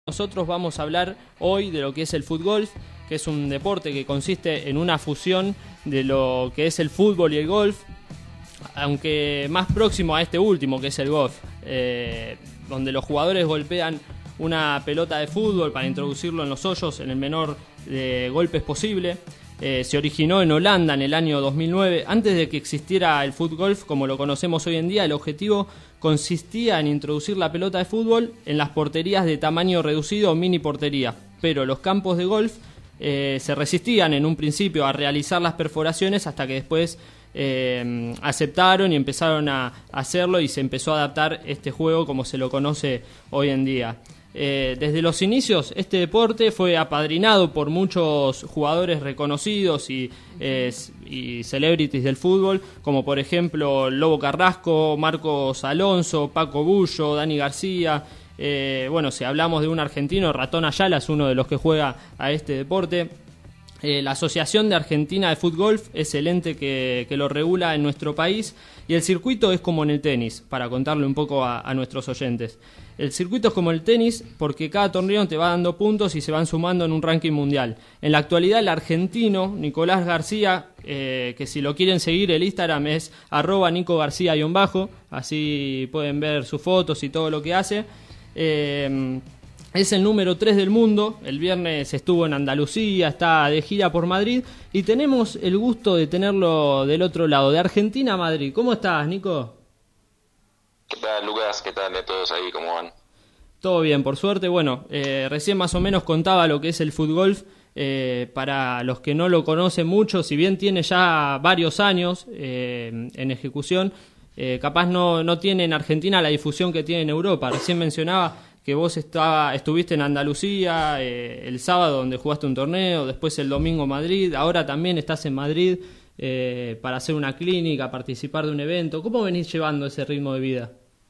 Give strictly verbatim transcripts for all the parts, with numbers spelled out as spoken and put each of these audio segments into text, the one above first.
Nosotros vamos a hablar hoy de lo que es el fútbol, que es un deporte que consiste en una fusión de lo que es el fútbol y el golf, aunque más próximo a este último, que es el golf, eh, donde los jugadores golpean una pelota de fútbol para introducirlo en los hoyos en el menor de golpes posible. Eh, se originó en Holanda en el año dos mil nueve. Antes de que existiera el fútbol como lo conocemos hoy en día, el objetivo consistía en introducir la pelota de fútbol en las porterías de tamaño reducido o mini portería, pero los campos de golf eh, se resistían en un principio a realizar las perforaciones hasta que después eh, aceptaron y empezaron a hacerlo y se empezó a adaptar este juego como se lo conoce hoy en día. Eh, desde los inicios este deporte fue apadrinado por muchos jugadores reconocidos y, eh, y celebrities del fútbol, como por ejemplo Lobo Carrasco, Marcos Alonso, Paco Bullo, Dani García. Eh, bueno, si hablamos de un argentino, Ratón Ayala es uno de los que juega a este deporte. Eh, la Asociación de Argentina de Fútbol es el ente que, que lo regula en nuestro país, y el circuito es como en el tenis, para contarle un poco a, a nuestros oyentes. El circuito es como el tenis porque cada torneo te va dando puntos y se van sumando en un ranking mundial. En la actualidad el argentino Nicolás García, eh, que si lo quieren seguir el Instagram es arroba Nico García-bajo, así pueden ver sus fotos y todo lo que hace. Eh, Es el número tres del mundo. El viernes estuvo en Andalucía, está de gira por Madrid y tenemos el gusto de tenerlo del otro lado, de Argentina a Madrid. ¿Cómo estás, Nico? ¿Qué tal, Lucas? ¿Qué tal de todos ahí? ¿Cómo van? Todo bien, por suerte. Bueno, eh, recién más o menos contaba lo que es el fútbol. Eh, para los que no lo conocen mucho, si bien tiene ya varios años eh, en ejecución, eh, capaz no, no tiene en Argentina la difusión que tiene en Europa. Recién mencionaba que vos estaba, estuviste en Andalucía eh, el sábado donde jugaste un torneo, después el domingo Madrid, ahora también estás en Madrid eh, para hacer una clínica, participar de un evento. ¿Cómo venís llevando ese ritmo de vida?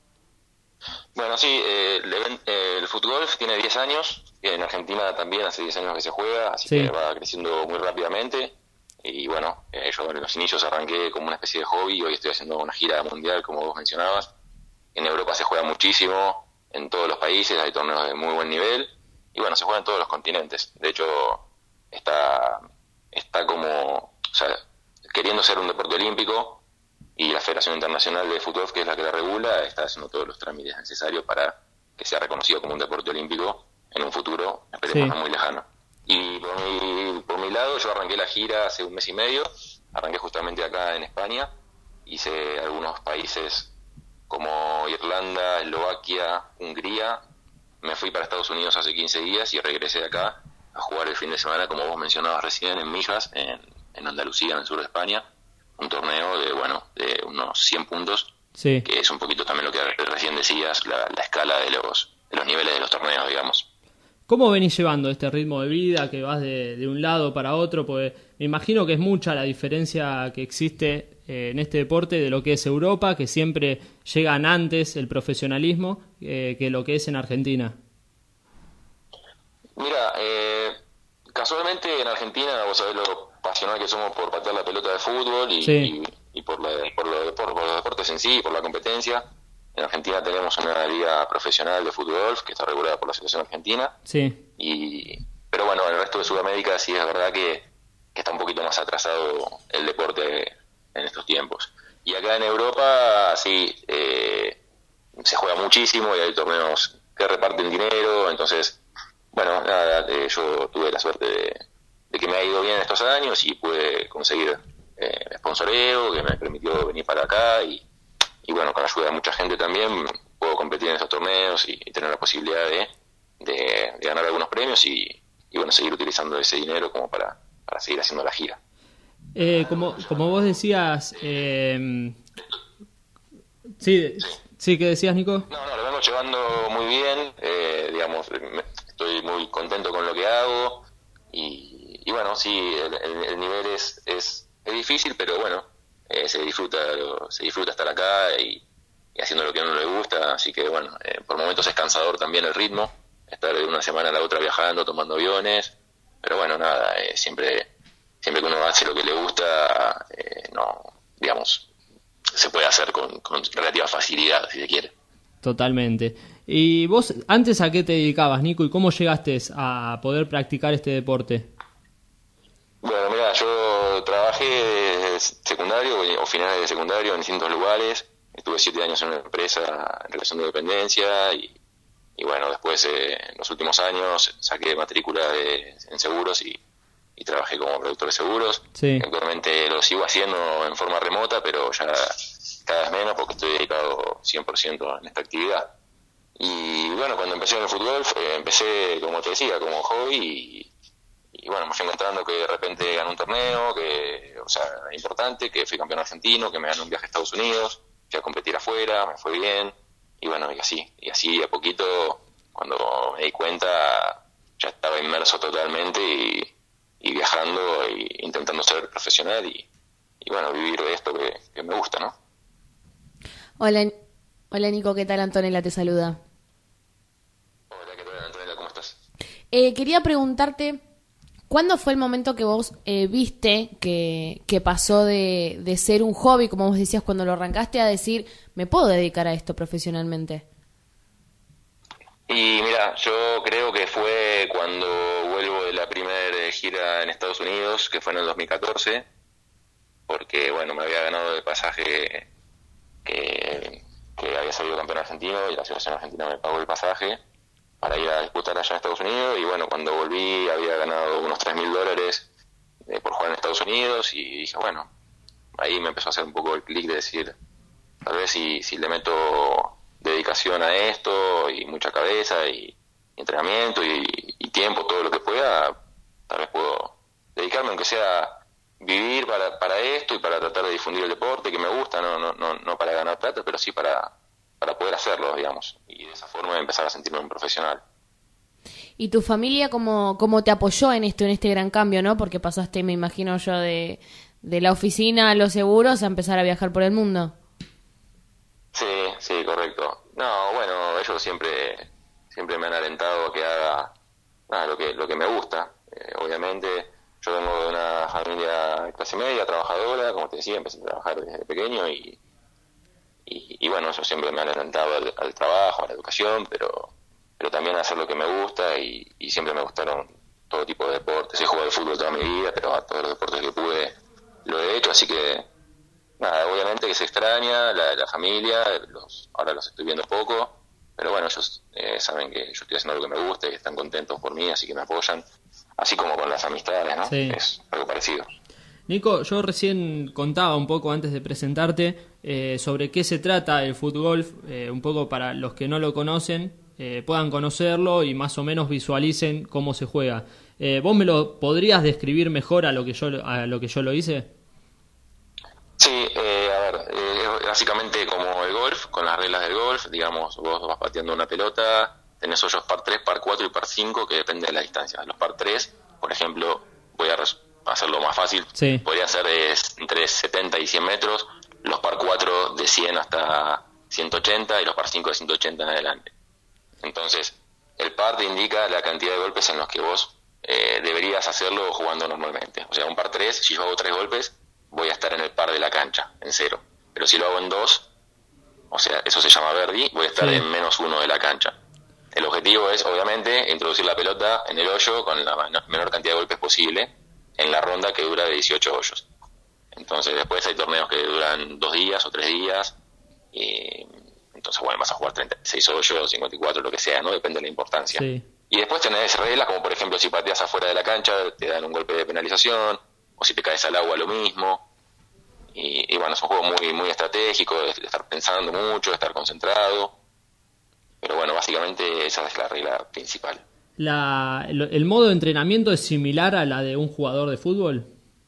Bueno, sí, eh, el, event- eh, el fútbol tiene diez años, en Argentina también hace diez años que se juega, así Sí. que va creciendo muy rápidamente. Y bueno, eh, yo en los inicios arranqué como una especie de hobby, hoy estoy haciendo una gira mundial, como vos mencionabas. En Europa se juega muchísimo, en todos los países hay torneos de muy buen nivel, y bueno, se juega en todos los continentes. De hecho, está, está como, o sea, queriendo ser un deporte olímpico, y la Federación Internacional de Fútbol, que es la que la regula, está haciendo todos los trámites necesarios para que sea reconocido como un deporte olímpico en un futuro, esperemos Sí. no muy lejano. Y por mi, por mi lado, yo arranqué la gira hace un mes y medio, arranqué justamente acá en España, hice algunos países como Irlanda, Eslovaquia, Hungría. Me fui para Estados Unidos hace quince días y regresé de acá a jugar el fin de semana, como vos mencionabas recién, en Mijas, en, en Andalucía, en el sur de España. Un torneo de, bueno, de unos cien puntos, Sí. que es un poquito también lo que recién decías, la, la escala de los, de los niveles de los torneos, digamos. ¿Cómo venís llevando este ritmo de vida, que vas de, de un lado para otro? Porque me imagino que es mucha la diferencia que existe eh, en este deporte de lo que es Europa, que siempre llegan antes el profesionalismo eh, que lo que es en Argentina. Mira, eh, casualmente en Argentina, vos sabés lo pasional que somos por patear la pelota de fútbol y, Sí. y, y por, la, por, lo, por, por los deportes en sí, por la competencia. En Argentina tenemos una liga profesional de fútbol que está regulada por la Asociación Argentina. Sí, Y, pero bueno, en el resto de Sudamérica sí es verdad que, que está un poquito más atrasado el deporte en estos tiempos. Y acá en Europa sí eh, se juega muchísimo y hay torneos que reparten dinero, entonces, bueno, nada, eh, yo tuve la suerte de, de que me ha ido bien estos años y pude conseguir eh, sponsoreo que me permitió venir para acá y, y bueno, con la ayuda de mucha gente también puedo competir en estos torneos y, y tener la posibilidad de De, de ganar algunos premios y, y bueno, seguir utilizando ese dinero como para, para seguir haciendo la gira. eh, como, como vos decías... Eh, sí, sí, ¿qué decías, Nico? No, no, lo vengo llevando muy bien, eh, digamos, me- estoy muy contento con lo que hago y, y bueno, sí, el, el, el nivel es, es, es difícil, pero bueno, eh, se disfruta se disfruta estar acá y, y haciendo lo que a uno le gusta, así que bueno, eh, por momentos es cansador también el ritmo, estar de una semana a la otra viajando, tomando aviones, pero bueno, nada, eh, siempre siempre que uno hace lo que le gusta, eh, no, digamos, se puede hacer con, con relativa facilidad, si se quiere. Totalmente. ¿Y vos antes a qué te dedicabas, Nico, y cómo llegaste a poder practicar este deporte? Bueno, mira, yo trabajé desde secundario o finales de secundario en distintos lugares. Estuve siete años en una empresa en relación de dependencia y, y bueno, después eh, en los últimos años saqué matrícula de, en seguros y, y trabajé como productor de seguros. Sí. Actualmente lo sigo haciendo en forma remota, pero ya cada vez menos porque estoy dedicado cien por ciento en esta actividad. Y bueno, cuando empecé en el fútbol, eh, empecé, como te decía, como hobby y Y bueno, me fui encontrando que de repente gané un torneo, que, o sea, importante, que fui campeón argentino, que me gané un viaje a Estados Unidos, fui a competir afuera, me fue bien, y bueno, y así, y así a poquito, cuando me di cuenta, ya estaba inmerso totalmente y, y viajando e intentando ser profesional y, y bueno, vivir de esto que, que me gusta, ¿no? Hola, hola Nico, ¿qué tal? Antonella te saluda. Hola, ¿qué tal, Antonella? ¿Cómo estás? Eh, quería preguntarte, ¿cuándo fue el momento que vos eh, viste que, que pasó de, de ser un hobby, como vos decías cuando lo arrancaste, a decir, me puedo dedicar a esto profesionalmente? Y mira, yo creo que fue cuando vuelvo de la primera gira en Estados Unidos, que fue en el dos mil catorce, porque bueno, me había ganado el pasaje que, que había salido campeón argentino y la selección argentina me pagó el pasaje para ir a disputar allá en Estados Unidos, y bueno, cuando volví había ganado unos tres mil dólares eh, por jugar en Estados Unidos, y dije, bueno, ahí me empezó a hacer un poco el clic de decir, tal vez si, si le meto dedicación a esto, y mucha cabeza, y, y entrenamiento, y, y tiempo, todo lo que pueda, tal vez puedo dedicarme, aunque sea vivir para, para esto, y para tratar de difundir el deporte, que me gusta, no, no, no, no para ganar plata, pero sí para... para poder hacerlo, digamos, y de esa forma empezar a sentirme un profesional. ¿Y tu familia cómo, cómo te apoyó en esto, en este gran cambio, no? Porque pasaste, me imagino yo, de, de la oficina a los seguros a empezar a viajar por el mundo. Sí, sí, correcto. No, bueno, ellos siempre siempre me han alentado a que haga nada, lo que lo que me gusta. Eh, obviamente, yo vengo de una familia de clase media, trabajadora, como te decía, empecé a trabajar desde pequeño y Y, y bueno, eso siempre me ha alentado al, al trabajo, a la educación, pero pero también a hacer lo que me gusta, y, y siempre me gustaron todo tipo de deportes. He jugado al fútbol toda mi vida, pero a todos los deportes que pude lo he hecho, así que nada, obviamente que se extraña la, la familia, los, ahora los estoy viendo poco, pero bueno, ellos eh, saben que yo estoy haciendo lo que me gusta y que están contentos por mí, así que me apoyan, así como con las amistades, ¿no? Sí. Es algo parecido. Nico, yo recién contaba un poco antes de presentarte eh, sobre qué se trata el fútbol, eh, un poco para los que no lo conocen, eh, puedan conocerlo y más o menos visualicen cómo se juega. Eh, ¿Vos me lo podrías describir mejor a lo que yo, a lo que yo lo hice? Sí, eh, a ver, eh, es básicamente como el golf, con las reglas del golf, digamos, vos vas pateando una pelota, tenés hoyos par tres, par cuatro y par cinco, que depende de la distancia. Los par tres, por ejemplo, voy a res- hacerlo más fácil, sí. Podría ser de entre setenta y cien metros, los par cuatro de cien hasta ciento ochenta y los par cinco de ciento ochenta en adelante. Entonces, el par te indica la cantidad de golpes en los que vos eh, deberías hacerlo jugando normalmente. O sea, un par tres, si yo hago tres golpes, voy a estar en el par de la cancha, en cero. Pero si lo hago en dos, o sea, eso se llama birdie, voy a estar sí. en menos uno de la cancha. El objetivo es, obviamente, introducir la pelota en el hoyo con la menor cantidad de golpes posible en la ronda que dura de dieciocho hoyos. Entonces después hay torneos que duran dos días o tres días, y entonces bueno, vas a jugar treinta y seis hoyos, cincuenta y cuatro, lo que sea, ¿no? Depende de la importancia. Sí. Y después tenés reglas como, por ejemplo, si pateas afuera de la cancha te dan un golpe de penalización, o si te caes al agua lo mismo. Y, y bueno, es un juego muy muy estratégico, de, de estar pensando mucho, de estar concentrado. Pero bueno, básicamente esa es la regla principal. La, el, ¿El modo de entrenamiento es similar a la de un jugador de fútbol?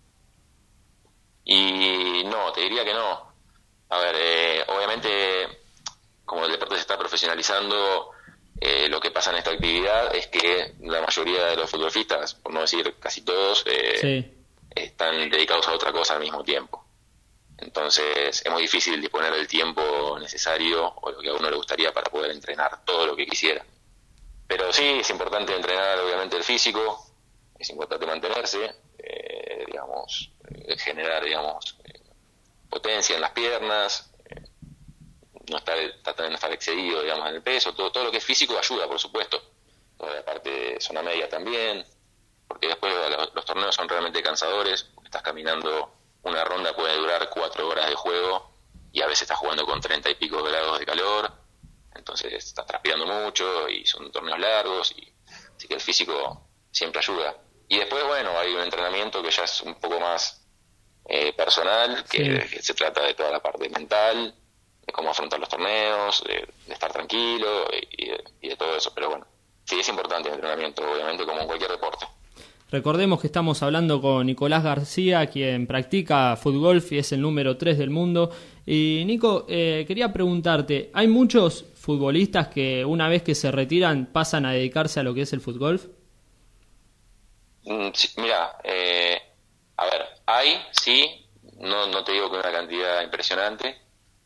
Y no, te diría que no. A ver, eh, obviamente, como el deporte se está profesionalizando, eh, lo que pasa en esta actividad es que la mayoría de los futbolistas, por no decir casi todos, eh, sí. están dedicados a otra cosa al mismo tiempo. Entonces es muy difícil disponer del tiempo necesario o lo que a uno le gustaría para poder entrenar todo lo que quisiera. Pero sí, es importante entrenar obviamente el físico, es importante mantenerse, eh, digamos, eh, generar, digamos, eh, potencia en las piernas, eh, no estar, tratar de no estar excedido, digamos, en el peso, todo, todo lo que es físico ayuda, por supuesto. Toda la parte de zona media también, porque después los, los torneos son realmente cansadores, porque estás caminando, una ronda puede durar cuatro horas de juego y a veces estás jugando con treinta y pico grados de calor, entonces estás transpirando mucho y son torneos largos, y así que el físico siempre ayuda. Y después, bueno, hay un entrenamiento que ya es un poco más eh, personal, que, sí. que se trata de toda la parte mental, de cómo afrontar los torneos, de, de estar tranquilo y, y, de, y de todo eso, pero bueno. Sí, es importante el entrenamiento, obviamente, como en cualquier deporte. Recordemos que estamos hablando con Nicolás García, quien practica fútbol y es el número tres del mundo. Y Nico, eh, quería preguntarte, ¿hay muchos futbolistas que una vez que se retiran pasan a dedicarse a lo que es el fútbol? Mm, sí, mira, eh, a ver, hay, sí, no, no te digo que una cantidad impresionante,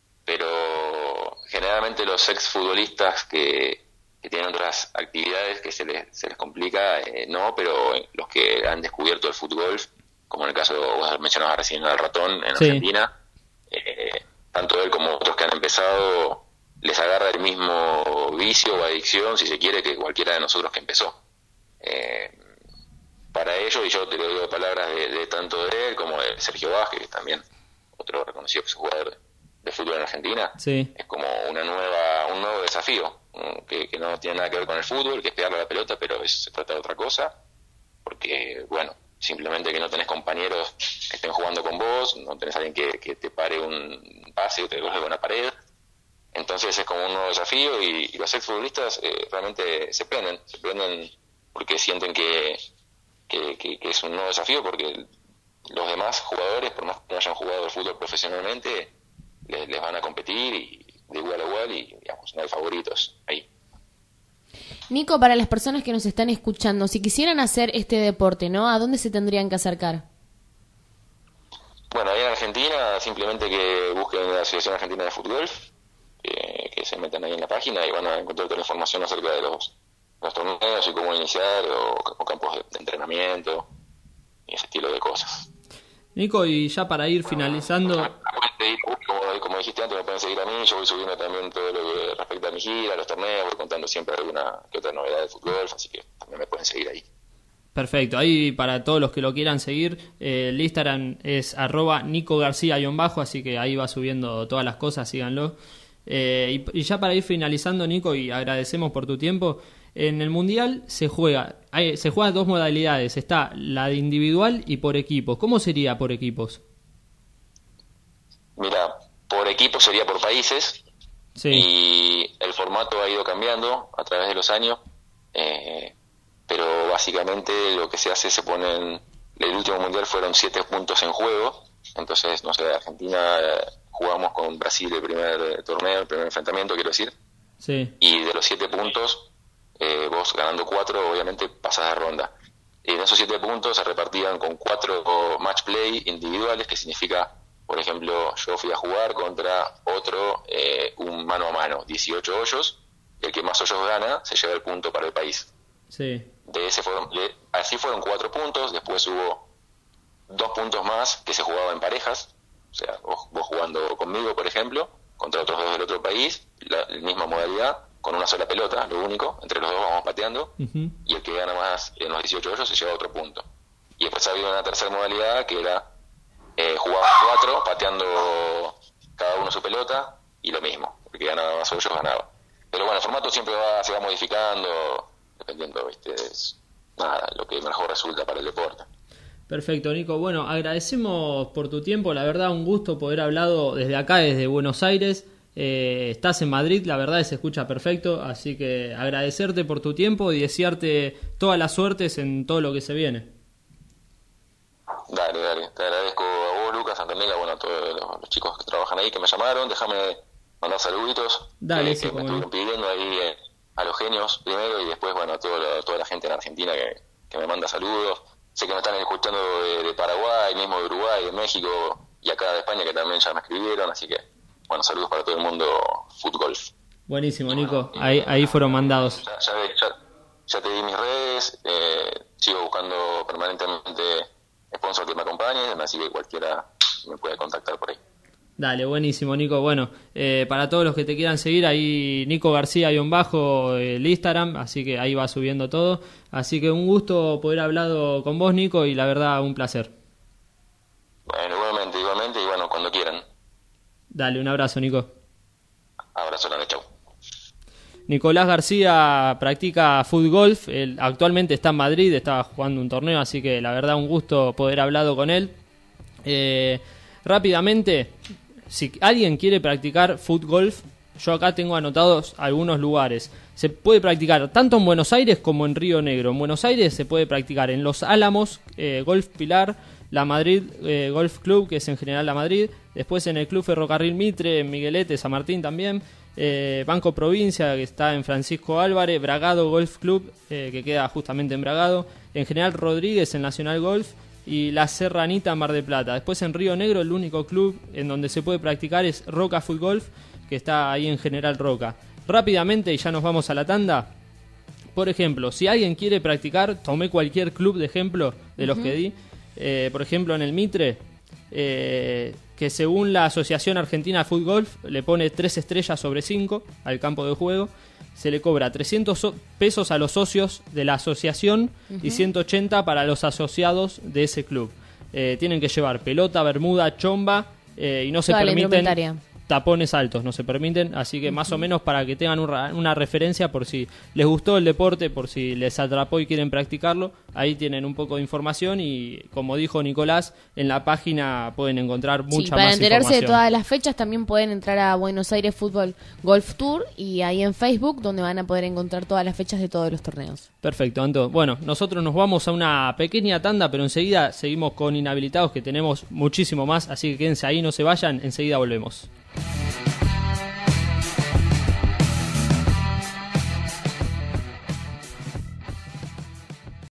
pero generalmente los exfutbolistas que... que tienen otras actividades que se les, se les complica, eh, no, pero los que han descubierto el fútbol, como en el caso, vos mencionabas recién al Ratón en sí. Argentina, eh, tanto él como otros que han empezado, les agarra el mismo vicio o adicción, si se quiere, que cualquiera de nosotros que empezó. Eh, para ello, y yo te lo digo de palabras de, de tanto de él como de Sergio Vázquez, que también otro reconocido jugador de fútbol en Argentina, sí. es como una nueva un nuevo desafío. Que, que no tiene nada que ver con el fútbol, que es pegarle a la pelota, pero es, se trata de otra cosa, porque, bueno, simplemente que no tenés compañeros que estén jugando con vos, no tenés alguien que, que te pare un pase o te golpee con una pared, entonces es como un nuevo desafío, y, y los exfutbolistas eh, realmente se prenden, se prenden porque sienten que, que, que, que es un nuevo desafío, porque los demás jugadores, por más que no hayan jugado el fútbol profesionalmente, les, les van a competir y de igual a igual, y digamos, no hay favoritos ahí. Nico, para las personas que nos están escuchando, si quisieran hacer este deporte, ¿no? ¿A dónde se tendrían que acercar? Bueno, ahí en Argentina, simplemente que busquen la Asociación Argentina de Fútbol, que, que se metan ahí en la página y van a encontrar toda la información acerca de los, los torneos y cómo iniciar, o, o campos de, de entrenamiento y ese estilo de cosas. Nico, y ya para ir finalizando... Como, como dijiste antes, me pueden seguir a mí, yo voy subiendo también todo lo que respecta a mi gira, a los torneos, voy contando siempre alguna que otra novedad de fútbol, así que también me pueden seguir ahí. Perfecto, ahí para todos los que lo quieran seguir, eh, el Instagram es arroba Nico García-bajo, así que ahí va subiendo todas las cosas, síganlo. Eh, y, y ya para ir finalizando, Nico, y agradecemos por tu tiempo, en el Mundial se juega, hay, se juegan dos modalidades, está la de individual y por equipos. ¿Cómo sería por equipos? Mira, por equipos sería por países, sí. Y el formato ha ido cambiando a través de los años, eh, pero básicamente lo que se hace, se ponen, el último mundial fueron siete puntos en juego, entonces, no sé, Argentina eh, jugamos con Brasil el primer torneo, el primer enfrentamiento, quiero decir, sí. Y de los siete puntos, eh, vos ganando cuatro, obviamente pasás de ronda. Y en esos siete puntos se repartían con cuatro match play individuales, que significa... Por ejemplo, yo fui a jugar contra otro, eh, un mano a mano, dieciocho hoyos, y el que más hoyos gana se lleva el punto para el país. Sí. De ese fueron, de, así fueron cuatro puntos, después hubo dos puntos más que se jugaban en parejas, o sea, vos, vos jugando conmigo, por ejemplo, contra otros dos del otro país, la, la misma modalidad, con una sola pelota, lo único, entre los dos vamos pateando, uh-huh. Y el que gana más en los dieciocho hoyos se lleva otro punto. Y después había una tercera modalidad que era... Eh, jugaban cuatro, pateando cada uno su pelota, y lo mismo, el que ganaba más hoyos ganaba. Pero bueno, el formato siempre va, se va modificando, dependiendo, ¿viste? Es, nada, lo que mejor resulta para el deporte. Perfecto, Nico. Bueno, agradecemos por tu tiempo, la verdad, un gusto poder hablado desde acá, desde Buenos Aires. Eh, estás en Madrid, la verdad, se escucha perfecto, así que agradecerte por tu tiempo y desearte todas las suertes en todo lo que se viene. Dale, dale, te agradezco a vos, Lucas, Antonella, bueno, a todos los, los chicos que trabajan ahí, que me llamaron. Déjame mandar saluditos, dale, que, sí, que me estuvieron pidiendo ahí eh, a los genios primero, y después, bueno, a todo lo, toda la gente en Argentina que, que me manda saludos. Sé que me están escuchando de, de Paraguay, mismo de Uruguay, de México, y acá de España, que también ya me escribieron, así que, bueno, saludos para todo el mundo fútbol. Buenísimo, Nico, ahí, ahí fueron mandados. Ya, ya, ya, ya te di mis redes, eh, sigo buscando permanentemente sponsor que me acompañe, así que cualquiera me puede contactar por ahí. Dale, buenísimo, Nico. Bueno, eh, para todos los que te quieran seguir, ahí Nico García-bajo el Instagram, así que ahí va subiendo todo. Así que un gusto poder hablado con vos, Nico, y la verdad, un placer. Bueno, igualmente, igualmente, y bueno, cuando quieran. Dale, un abrazo, Nico. Abrazo grande, chau. Nicolás García practica fútbol, él actualmente está en Madrid, estaba jugando un torneo, así que la verdad un gusto poder hablado con él. Eh, rápidamente, si alguien quiere practicar fútbol, yo acá tengo anotados algunos lugares. Se puede practicar tanto en Buenos Aires como en Río Negro. En Buenos Aires se puede practicar en Los Álamos, eh, Golf Pilar, La Madrid eh, Golf Club, que es en general La Madrid. Después en el Club Ferrocarril Mitre, en Miguelete, San Martín también. Eh, Banco Provincia, que está en Francisco Álvarez. Bragado Golf Club, eh, que queda justamente en Bragado. En General Rodríguez, en Nacional Golf. Y La Serranita, en Mar del Plata. Después en Río Negro, el único club en donde se puede practicar es Roca Foot Golf, que está ahí en General Roca. Rápidamente, y ya nos vamos a la tanda. Por ejemplo, si alguien quiere practicar, tomé cualquier club de ejemplo de los uh-huh. que di. Eh, por ejemplo, en el Mitre, eh, que según la Asociación Argentina de Fútbol le pone tres estrellas sobre cinco al campo de juego. Se le cobra trescientos pesos a los socios de la asociación uh-huh. y ciento ochenta para los asociados de ese club. Eh, tienen que llevar pelota, bermuda, chomba eh, y no se Toda permiten tapones altos, no se permiten, así que uh-huh. más o menos para que tengan una, una referencia por si les gustó el deporte, por si les atrapó y quieren practicarlo, ahí tienen un poco de información y como dijo Nicolás, en la página pueden encontrar mucha sí, más información. Para enterarse de todas las fechas también pueden entrar a Buenos Aires Fútbol Golf Tour y ahí en Facebook donde van a poder encontrar todas las fechas de todos los torneos. Perfecto, Anto. Bueno, nosotros nos vamos a una pequeña tanda, pero enseguida seguimos con Inhabilitados, que tenemos muchísimo más, así que quédense ahí, no se vayan, enseguida volvemos.